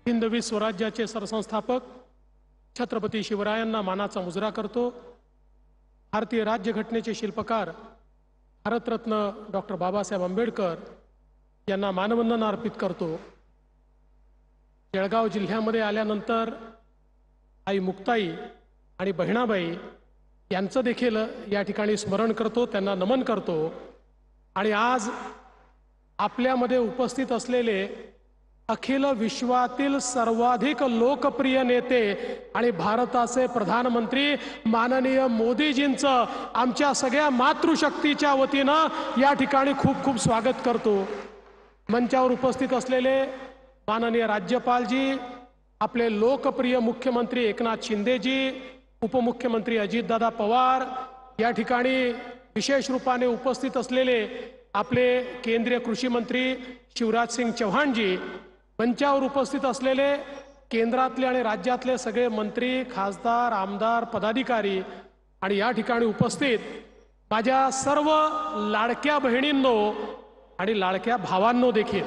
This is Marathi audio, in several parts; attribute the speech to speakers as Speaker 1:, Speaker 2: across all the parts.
Speaker 1: हिंदवी स्वराज्याचे सरसंस्थापक छत्रपती शिवरायांना मानाचा मुजरा करतो। भारतीय राज्यघटनेचे शिल्पकार भारतरत्न डॉक्टर बाबासाहेब आंबेडकर यांना मानवंदना अर्पित करतो। जळगाव जिल्ह्यामध्ये आल्यानंतर आई मुक्ताई आणि बहिणाबाई यांचं देखील या ठिकाणी स्मरण करतो, त्यांना नमन करतो। आणि आज आपल्यामध्ये उपस्थित असलेले अखिल विश्वातील सर्वाधिक लोकप्रिय नेते आणि भारताचे प्रधानमंत्री माननीय मोदीजींचं आमच्या सगळ्या मातृशक्तीच्या वतीनं या ठिकाणी खूप खूप स्वागत करतो। मंचावर उपस्थित असलेले माननीय राज्यपालजी, आपले लोकप्रिय मुख्यमंत्री एकनाथ शिंदेजी, उपमुख्यमंत्री अजितदादा पवार, या ठिकाणी विशेष रूपाने उपस्थित असलेले आपले केंद्रीय कृषी मंत्री शिवराज सिंग चौहानजी, मंचावर उपस्थित असलेले केंद्रातले आणि राज्यातले सगळे मंत्री, खासदार, आमदार, पदाधिकारी आणि या ठिकाणी उपस्थित माझ्या सर्व लाडक्या बहिणींनो आणि लाडक्या भावांनो देखील,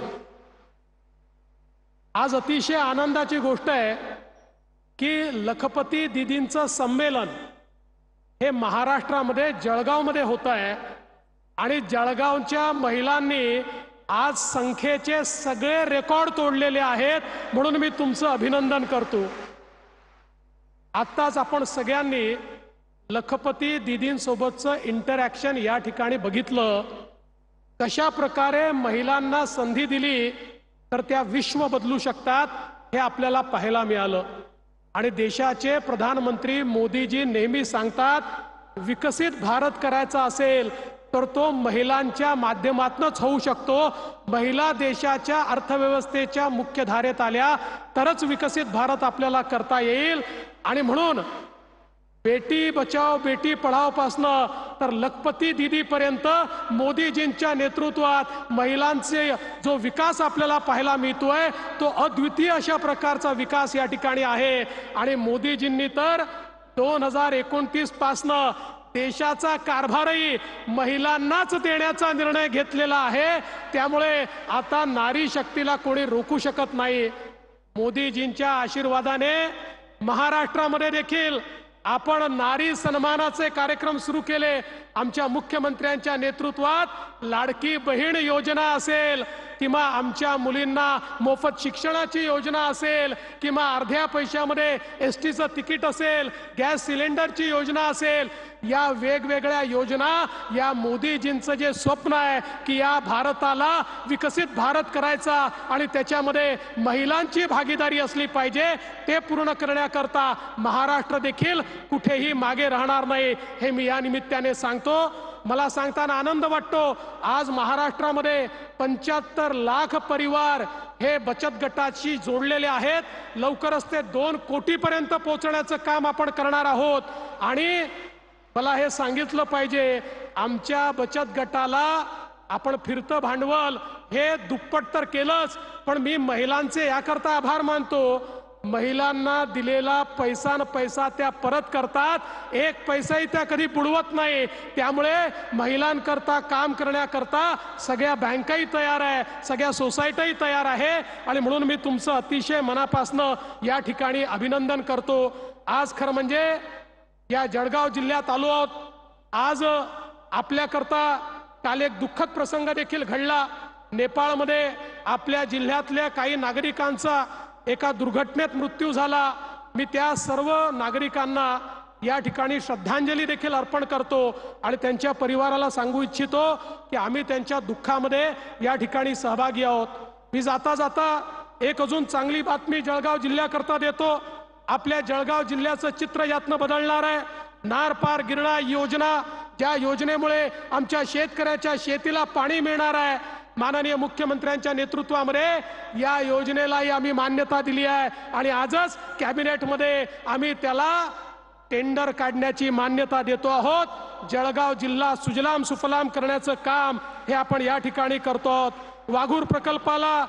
Speaker 1: आज अतिशय आनंदाची गोष्ट आहे की लखपती दीदींचं संमेलन हे महाराष्ट्रामध्ये जळगावमध्ये होत आहे आणि जळगावच्या महिलांनी आज संख्येचे सगळे रेकॉर्ड तोडलेले आहेत, म्हणून मी तुमचं अभिनंदन करतो। आत्ताच आपण सगळ्यांनी लखपती दीदींसोबतचं इंटरॅक्शन या ठिकाणी बघितलं, कशा प्रकारे महिलांना संधी दिली तर त्या विश्व बदलू शकतात हे आपल्याला पाहायला मिळालं। आणि देशाचे प्रधानमंत्री मोदीजी नेहमी सांगतात, विकसित भारत करायचा असेल तर तो महिलांच्या माध्यमातूनच होऊ शकतो। महिला देशाच्या अर्थव्यवस्थेच्या मुख्य धारेत आल्या तरच विकसित भारत आपल्याला करता येईल। आणि म्हणून बेटी बचाओ बेटी पढाओ पासनं तर लखपती दीदी पर्यंत मोदीजींच्या नेतृत्वात महिलांचे जो विकास आपल्याला पाहायला मिळतोय तो अद्वितीय अशा प्रकारचा विकास या ठिकाणी आहे। आणि मोदीजींनी तर 2029 पासनं देशाचा कारभारही महिलांनाच देण्याचा निर्णय घेतलेला आहे। त्यामुळे आता नारी शक्तीला कोणी रोखू शकत नाही। मोदीजींच्या आशीर्वादाने महाराष्ट्रामध्ये देखील आपण नारी सन्मानाचे कार्यक्रम सुरू केले। आमच्या मुख्यमंत्र्यांच्या नेतृत्वात लाडकी बहीण योजना असेल किंवा आमच्या मुलींना मोफत शिक्षणाची योजना असेल किंवा अर्ध्या पैशामध्ये एसटीचं तिकीट असेल, गॅस सिलेंडरची योजना असेल, या वेगवेगळ्या योजना, या मोदीजींचं जे स्वप्न आहे की या भारताला विकसित भारत करायचा आणि त्याच्यामध्ये महिलांची भागीदारी असली पाहिजे, ते पूर्ण करण्याकरता महाराष्ट्र देखील कुठेही मागे राहणार नाही हे मी या निमित्ताने सांगतो। मला सांगताना आनंद वाटतो, आज महाराष्ट्रामध्ये 75 लाख परिवार हे बचत गटाशी जोडलेले आहेत। लवकरच ते 2 कोटीपर्यंत पोहोचण्याचं काम आपण करणार आहोत। आणि मला हे सांगितलं पाहिजे, आमच्या बचत गटाला आपण फिरतं भांडवल हे दुप्पट तर केलंच, पण मी महिलांचे याकरता आभार मानतो, महिलांना दिलेला पैसा न पैसा त्या परत करतात, एक पैसाही त्या कधी बुडवत नाही। त्यामुळे महिलांकरता काम करण्याकरता सगळ्या बँकाही तयार आहे, सगळ्या सोसायटीही तयार आहे। आणि म्हणून मी तुमचं अतिशय मनापासनं या ठिकाणी अभिनंदन करतो। आज खरं म्हणजे या जळगाव जिल्ह्यात आलो आहोत। आज आपल्याकरता काल एक दुःखद प्रसंग देखील घडला। नेपाळमध्ये आपल्या जिल्ह्यातल्या काही नागरिकांचा एका दुर्घटनेत मृत्यू झाला। मी त्या सर्व नागरिकांना या ठिकाणी श्रद्धांजली देखील अर्पण करतो आणि त्यांच्या परिवाराला सांगू इच्छितो की आम्ही त्यांच्या दुःखामध्ये या ठिकाणी सहभागी आहोत। मी जाता जाता एक अजून चांगली बातमी जळगाव जिल्ह्याकरता देतो। आपल्या जळगाव जिल्ह्याचं चित्र यातनं बदलणार आहे। नार पार गिरणा योजना, ज्या योजनेमुळे आमच्या शेतकऱ्याच्या शेतीला पाणी मिळणार आहे, माननीय मुख्यमंत्र्यांच्या नेतृत्वामध्ये या योजनेलाही आम्ही मान्यता दिली आहे आणि आजच कॅबिनेटमध्ये आम्ही त्याला टेंडर काढण्याची मान्यता देतो आहोत। जळगाव जिल्हा सुजलाम सुफलाम करण्याचं काम हे आपण या ठिकाणी करतो आहोत। वाघूर प्रकल्पाला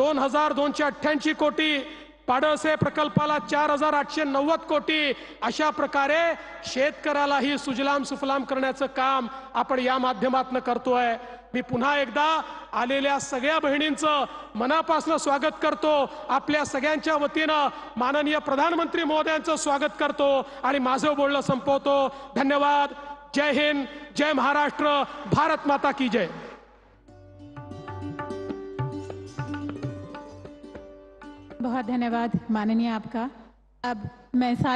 Speaker 1: 2288 कोटी, पाडळसे प्रकल्पाला 4890 कोटी, अशा प्रकारे शेतकऱ्यालाही सुजलाम सुफलाम करण्याचं काम आपण या माध्यमातून करतोय। मी पुन्हा एकदा आलेल्या सगळ्या बहिणींचं मनापासून स्वागत करतो. आपल्या सगळ्यांच्या वतीनं माननीय प्रधानमंत्री महोदयांचं स्वागत करतो आणि माझं बोलणं संपवतो. धन्यवाद. जय हिंद, जय महाराष्ट्र, भारत माता की जय.
Speaker 2: बहुत धन्यवाद माननीय आपका. अब मैं